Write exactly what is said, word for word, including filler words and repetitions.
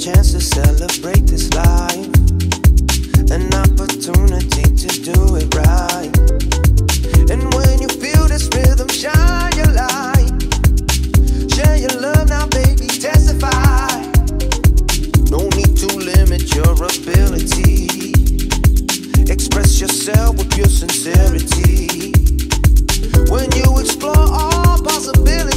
chance to celebrate this life, an opportunity to do it right. And when you feel this rhythm, shine your light, share your love now, baby, testify. No need to limit your ability, express yourself with pure sincerity. When you explore all possibilities,